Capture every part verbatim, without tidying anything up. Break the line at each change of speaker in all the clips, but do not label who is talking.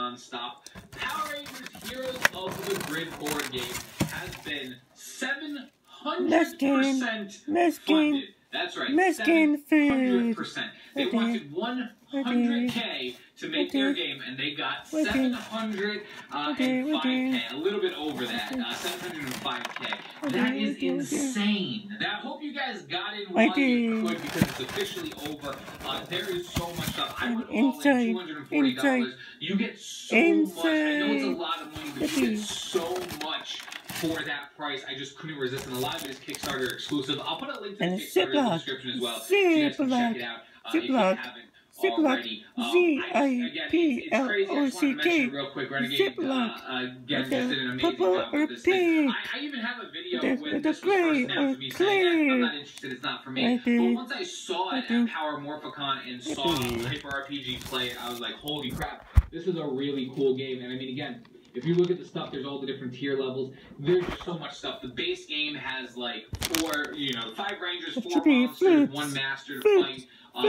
nonstop. Power Rangers Heroes of the Grid board game has been seven hundred percent funded. That's right, seven hundred percent. They wanted one hundred K to make their game, and they got seven hundred five K, a little bit over that, uh, seven hundred five K. That is insane. Now, I hope you guys got in while you could, because it's officially over. Uh, there is so much stuff. I went all in two hundred forty dollars. You get so much. I know it's a lot of money, but you get so much for that price. I just couldn't resist, and a lot of it is Kickstarter exclusive. I'll put a link to the Kickstarter in the description as well, so you guys can check it out uh, if you haven't already. Um,
Z
I
I P L O C K.
Real quick, Renegade uh, again just did an amazing job with this thing. I, I even have a video when this was first announced of me saying that I'm not interested, it's not for me. But once I saw it at Power Morphicon and saw Hyper R P G play, I was like, holy crap, this is a really cool game. And I mean, again, if you look at the stuff, there's all the different tier levels. There's so much stuff. The base game has like four, you know, five rangers, four monsters, one master to fight. Um,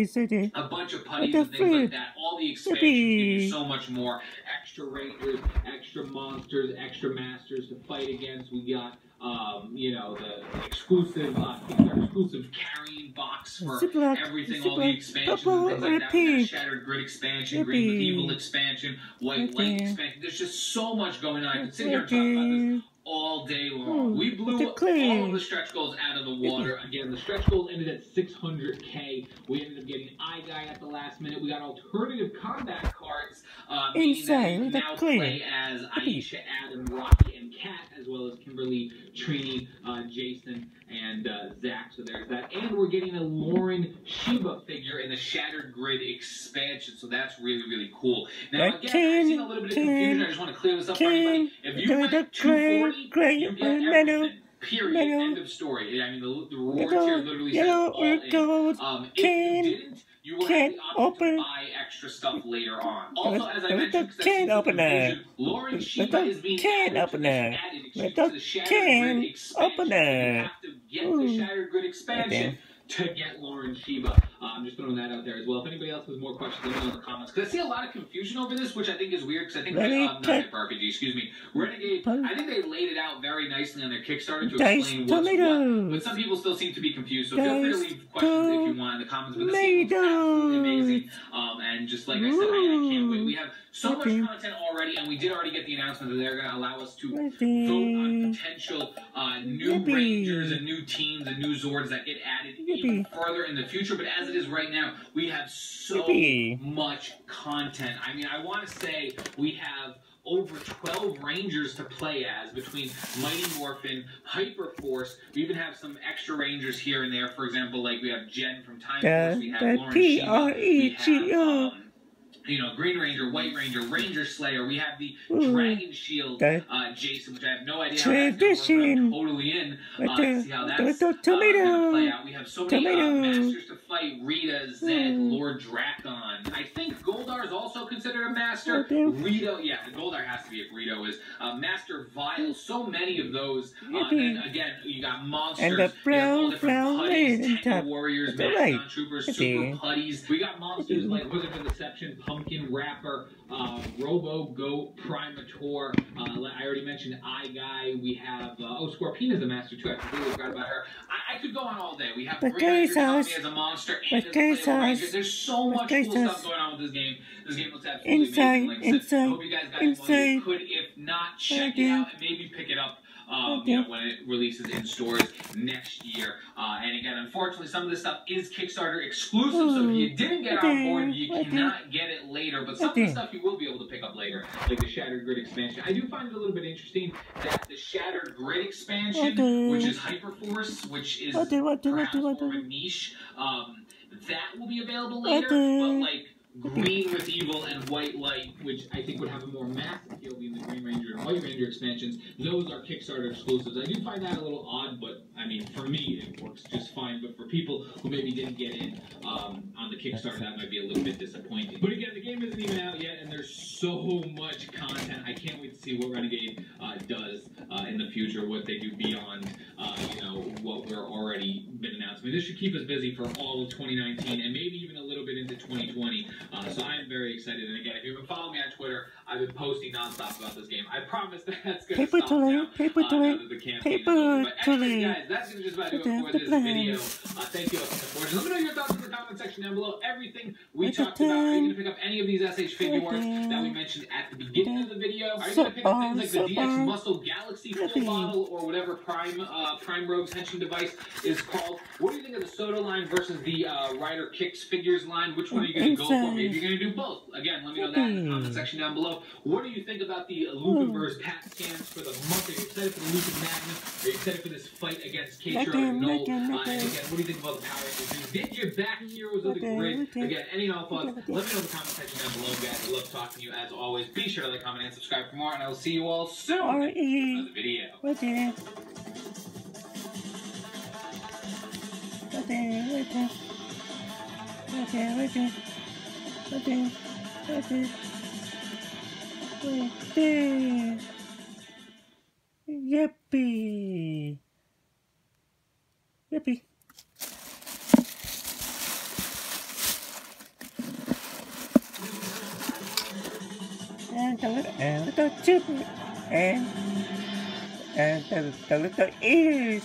a bunch of putties and things like that. All the expansions give you so much more. Extra rangers, extra monsters, extra masters to fight against. We got, um, you know, the exclusive, uh, exclusive carrying box for everything, all the expansions and things like that. We got Shattered Grid expansion, Green with Evil expansion, White Light expansion. There's just so much going on. I can sit here and talk about this all day long. We blew all of the stretch goals out of the water. Again, the stretch goals ended at six hundred K. We ended up getting iGuy at the last minute. We got alternative combat cards, uh, meaning that you can now play as Aisha, Adam, Rocky, and Kat, as well as Kimberly, Trini, uh, Jason, and uh, Zach. So there's that. And we're getting a Lauren Shiba figure in the Shattered Grid expansion. So that's really, really cool. Now, again, I've seen a little bit of confusion. I just want to clear this up for everybody. If you went two forty, you get everything. Period. End of story. I mean, the, the rewards here literally says all in. Um, if you didn't, you will have the option to buy extra stuff later on. Also, as I mentioned, because I've seen some confusion, Lauren Shiba is being added to, added, excuse, to the Shattered Grid expansion. You have to get the Shattered Grid expansion to get Lauren Shiba. Uh, I'm just throwing that out there as well. If anybody else has more questions, let me know in the comments. Because I see a lot of confusion over this, which I think is weird. Because I think, um, not Hyper R P G, excuse me, Renegade, I think they laid it out very nicely on their Kickstarter to explain what's what. But some people still seem to be confused. So feel free to leave questions if you want in the comments. But this game was absolutely amazing. Um, and just like I said, I, I can't wait. We have so much content already, and we did already get the announcement that they're going to allow us to vote on potential uh, new Rangers and new teams and new Zords that get added even further in the future. But as it is right now, we have so much content. I mean, I want to say we have over twelve Rangers to play as between Mighty Morphin, Hyper Force. We even have some extra Rangers here and there. For example, like we have Jen from Time Force. We have Lauren Shiba. We have, um, you know, Green Ranger, White Ranger, Ranger Slayer. We have the Ooh, Dragon Shield uh, Jason, which I have no idea how that's going to work, but I'm totally in uh, to see how that's uh, going to play out. We have so many uh, masters to fight. Rita, Zed, Lord Drakon. I think Goldar is also considered a master. Rito, yeah, the Goldar has to be if Rito is. Uh, master Vile, so many of those. Uh, and again, you got monsters.
And the brown, brown
putties, Tango Warriors, Mastodon Troopers, Super Putties. We got monsters like Wizard of Deception, Pumpkin Rapper, uh, Robo Goat, Primator. Uh, I already mentioned iGuy. We have, uh, oh, Scorpina's a master too. I completely forgot about her. I, I could go on all day. We have Green Ranger coming as a monster and as a playable Ranger. There's so much cool stuff going on with this game. This game looks absolutely amazing. Like I said, I hope you guys got it while you could. If not, check it out and maybe pick it up. Um, you know, when it releases in stores next year. Uh, and again, unfortunately, some of this stuff is Kickstarter exclusive, so if you didn't get on board, you cannot get it later. But some of the stuff you will be able to pick up later, like the Shattered Grid expansion. I do find it a little bit interesting that the Shattered Grid expansion, which is Hyperforce, which is perhaps more of a niche, um, that will be available later, but like Green with Evil and White Light, which I think would have a more mass appeal being the Green Ranger and White Ranger expansions. Those are Kickstarter exclusives. I do find that a little odd, but I mean, for me, it works just fine. But for people who maybe didn't get in um, on the Kickstarter, that might be a little bit disappointing. But again, the game isn't even out yet, and there's so much content. I can't wait to see what Renegade uh, does uh, in the future, what they do beyond, uh, you know, what we're already been announced. I mean, this should keep us busy for all of twenty nineteen, and maybe even a little little bit into twenty twenty. Uh, so I'm very excited. And again, if you've been following me on Twitter, I've been posting nonstop about this game. I promise that that's going to stop now.
Paper
uh,
to
now
it.
that the campaign
Paper
is over. But
to
anyways,
it.
guys, that's going to just about do it for this video. Uh, thank you all so much. Let me know your thoughts in the comment section down below. Everything we talked about. Are you going to pick up any of these S H figure arts that we mentioned at the beginning of the video? Are you going to pick up things like the D X Muscle Galaxy full model or whatever Prime uh, Prime Rogue's henching device is called? What do you think of the Soda line versus the uh, Ryder Kicks figures line? Which one are you going to go for? Maybe you're going to do both. Again, let me know that in the comment section down below. What do you think about the Lupinverse Pat scans for the month? Are you excited for the Lupin Magnus? Are you excited for this fight against K-Tro and Null? Uh, and again, what do you think about the Power Rangers? Did you back Heroes of the Grid? Again, any and all thoughts, let me know in the comment section down below, guys. I love talking to you as always. Be sure to like, comment, and subscribe for more, and I will see you all soon on the video.
Right there. Right there, right there. Right there, right there. Right there, right there. Right there. Yippee. Yippee. And the little, and little chip, and, and the, the little ears.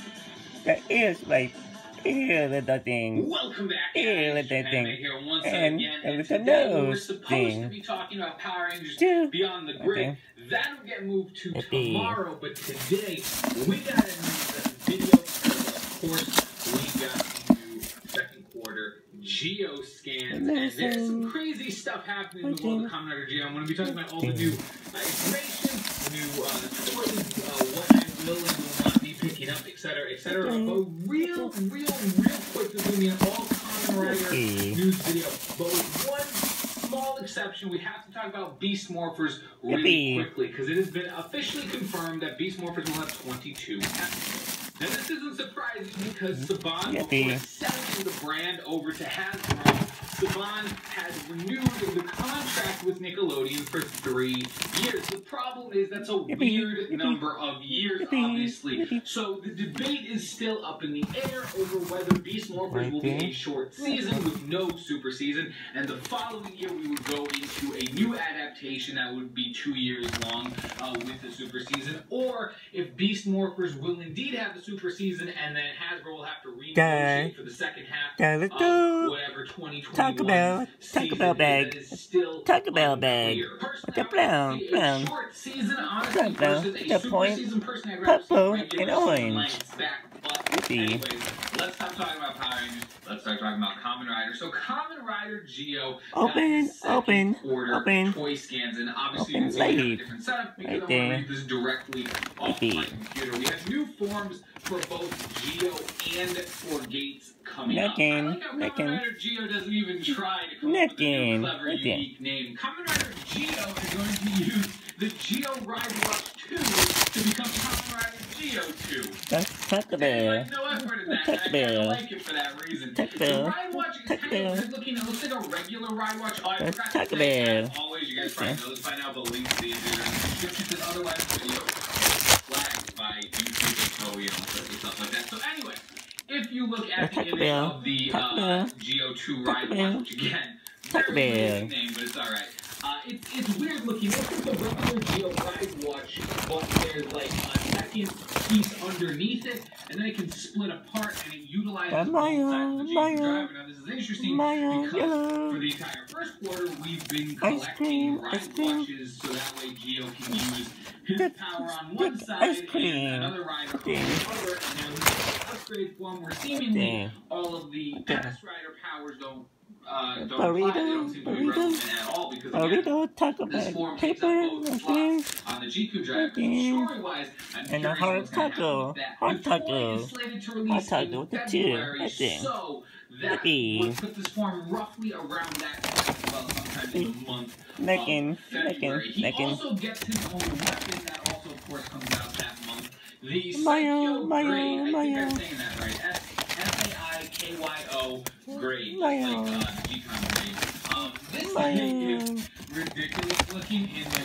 The ears, like, ear little thing.
Welcome back,
ear
guys.
little thing.
Here once
and
again,
the
and
little
today
nose
we're supposed
thing.
to be talking about Power Rangers
Two.
Beyond the Grid.
Okay.
That'll get moved to
Yippee.
tomorrow, but today we got a new video. Of course, we got new second quarter Geo scans, and there's some crazy stuff happening in the world of Kamen Rider Geo. I'm going to be talking about all the new uh, information, new uh, toys, uh, what I will and will not be picking up, et cetera, et cetera. But real, real, real quick, this is going to be an all Kamen Rider news video. But with one small exception, we have to talk about Beast Morphers really quickly, because it has been officially confirmed that Beast Morphers will have twenty-two episodes. Now, this isn't surprising because Saban, before selling the brand over to Hasbro, Saban had renewed the contract with Nickelodeon for three years. The problem is that's a weird number of years, obviously. So the debate is still up in the air over whether Beast Morphers will be a short season with no super season, and the following year we would go into a new adaptation that would be two years long uh, with the super season, or if Beast Morphers will indeed have the super season, and then Hasbro will have to renegotiate for the second half of whatever twenty twenty-one
Talk about, talk about bag.
That is still
talk about bag.
Personally,
the brown, brown.
A short season, honestly, versus a
the
super
point,
season. Personally, I'd rather see
purple
regular
and
season
orange.
lengths back. But anyways, let's stop talking about Power Rangers. Let's start talking about Kamen Rider. So Kamen Rider Geo
open, open,
quarter
open,
toy scans, and obviously
open
you can see we have a
late.
different setup because
Right
I
there.
want to read this directly off
Maybe.
my computer. We have new forms for both Geo and for Gates coming up. I like how Kamen Rider Geo doesn't even try to come up with a new, clever, unique name. Kamen Rider Geo is going to use the Geo Ride Watch two to become Kamen Rider Geo two.
That's Taco
There's
Bell.
like no effort in that,
Taco
and I kind
Bell.
of like it for that reason.
Taco
The
Bell.
Ride Watch is
Taco
kind
Bell.
of weird looking. It looks like a regular Ride Watch. Oh, I
That's
forgot
Taco
to say,
Bell.
as always, you guys probably know this by now, but links to the video in the description says otherwise video flagged by YouTube and Toei and all sorts of stuff like that. So anyway, if you look at the
Taco
image
Bell.
of the
Taco
uh,
Bell.
Geo two
Taco
Ride
Bell.
Watch, which again,
Taco
very
Bell.
weird name, but it's alright. Uh, it's, it's weird looking. It's just a regular Geo Ride Watch, but there's like a second piece underneath it, and then it can split apart, and it utilizes both
Maya,
sides of the G
Maya,
driver. Now, this is interesting
Maya,
because
yellow.
for the entire first quarter, we've been
Ice
collecting
cream,
Ride
ice cream.
Watches, so that way Geo can use his
Good-
power on one
good
side
ice cream.
and another rider on the
Okay.
other, and now he's upgrade form where seemingly
Okay.
all of the
Okay.
past rider powers don't Uh, don't
Burrito,
apply. They don't seem to be
burrito,
relevant at all because again,
burrito, Taco
this
Bell,
form takes
paper,
up both
okay,
slots on the G Q drive.
okay.
Story-wise, I'm
And a
curious
hard
what's gonna happen
taco,
with that.
hard
The toy
taco,
is slated to
hard
release
taco
in
with the two,
February,
right there.
so that
Yippee.
would put this form roughly around that time, well, sometime in the month
Necking,
of February.
necking,
He
necking.
also gets his own weapon that also, of course, comes out that month. The
Mayo,
Psycho
Mayo,
Grade, I think
Mayo.
I'm saying that right. S A I K Y O Grade,
Mayo.
like uh, G-Con Grade. Um, this
Mayo.
thing is ridiculous looking in this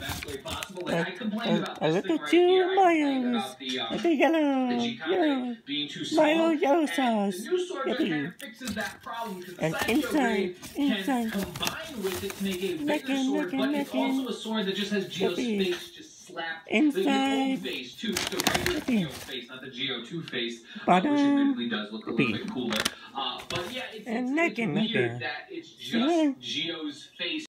best way possible. Like, I complained about
A
this
little
thing right
two
here. I complained
Miles.
about the, um,
The yellow,
the G
yellow,
being too small.
Milo yellow
And
sauce.
the new sword kind
Yippee.
of fixes that problem because the
And
Sideshow
inside,
Grade
inside.
can combine with it to make a bigger
Necking,
sword,
necking,
but
necking.
it's also a sword that just has Geo's
Yippee.
face just slapped.
Inside.
The old face too, the regular
Yippee.
Geo face, not the Geo two face, uh,
Bottom.
which admittedly does look a little
Yippee.
bit cooler. Uh, but yeah, it's,
And
it's, it's
necking,
weird
necking.
that it's
Yeah.
just Geo's face.